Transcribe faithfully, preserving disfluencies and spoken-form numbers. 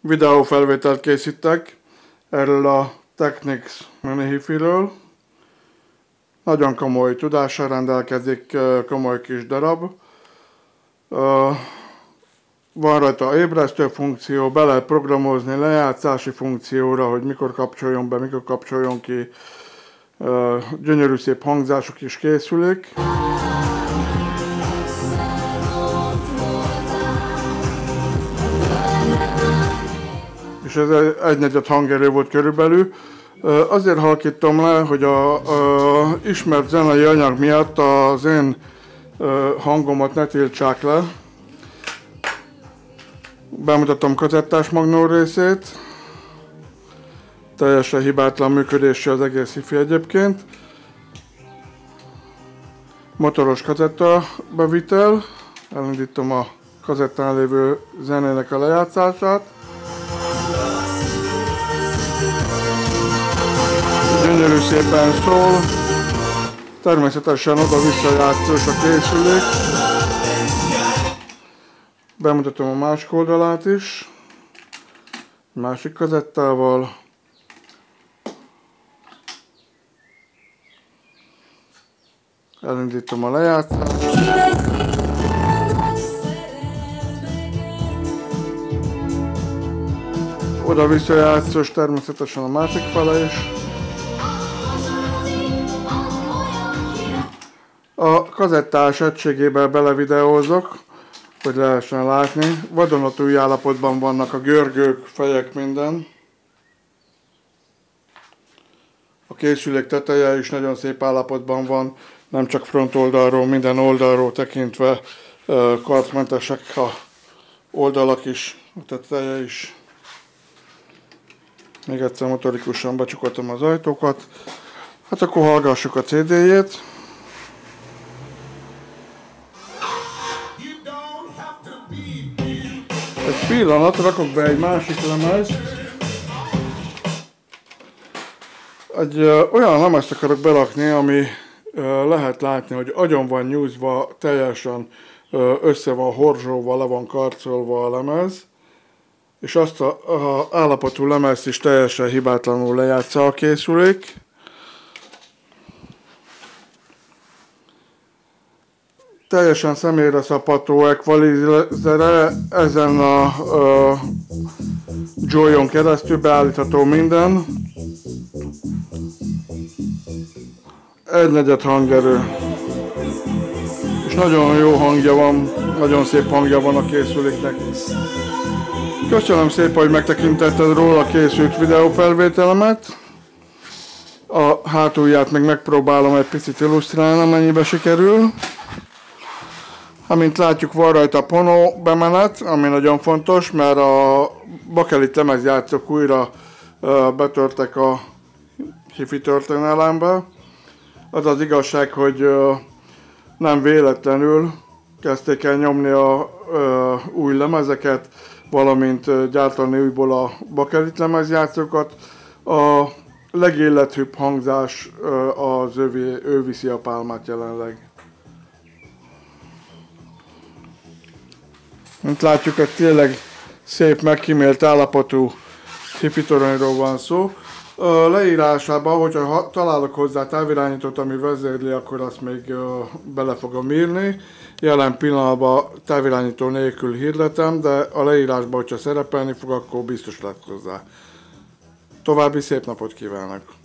videófelvételt készítek erről a Technics Mini Hi-Firől. Nagyon komoly tudással rendelkezik, komoly kis darab. Van rajta ébresztő funkció, be lehet programozni lejátszási funkcióra, hogy mikor kapcsoljon be, mikor kapcsoljon ki. Gyönyörű szép hangzások is készülik. És ez egy negyed hangerő volt körülbelül. Azért halkítom le, hogy a, a ismert zenei anyag miatt az én hangomat ne tiltsák le. Bemutatom kazettás magnó részét. Teljesen hibátlan működésű az egész Hi-Fi egyébként. Motoros kazetta bevitel. Elindítom a kazettán lévő zenének a lejátszását. Gyönyörű szépen szól. Természetesen oda-vissza játszós a készülék. Bemutatom a másik oldalát is. Másik kazettával. Elindítom a lejátszást. Oda-vissza játszós természetesen a másik fele is. A kazettás egységében belevideózok, hogy lehessen látni. Vadonatúj állapotban vannak a görgők, fejek, minden. A készülék teteje is nagyon szép állapotban van, nem csak front oldalról, minden oldalról tekintve karcmentesek a oldalak is, a teteje is. Még egyszer motorikusan becsukoltam az ajtókat. Hát akkor hallgassuk a cé dé-jét. Egy pillanat, rakok be egy másik lemezt. Egy ö, olyan lemezt akarok berakni, ami ö, lehet látni, hogy agyon van nyújtva, teljesen ö, össze van horzsóva, le van karcolva a lemez. És azt a, a állapotú lemezt is teljesen hibátlanul lejátsza a készülék. Teljesen személyre szabható equalizere, ezen a, a joyon keresztül beállítható minden. Egynegyed hangerő. És nagyon jó hangja van, nagyon szép hangja van a készüléknek. Köszönöm szépen, hogy megtekintetted róla készült videófelvételemet. A hátulját még megpróbálom egy picit illusztrálni, amennyibe sikerül. Amint látjuk, van rajta ponó bemenet, ami nagyon fontos, mert a bakelit lemezjátszók újra betörtek a Hi-Fi történelembe. Az az igazság, hogy nem véletlenül kezdték el nyomni a új lemezeket, valamint gyártani újból a bakelit lemezjátszókat. A legilletőbb hangzás az övé, ő viszi a pálmát jelenleg. Mint látjuk, egy tényleg szép, megkímélt állapotú Hi-Fi toronyról van szó. A leírásában, hogyha találok hozzá távirányítót, ami vezérli, akkor azt még bele fogom írni. Jelen pillanatban távirányító nélkül hirdetem, de a leírásban, hogyha szerepelni fog, akkor biztos lesz hozzá. További szép napot kívánok!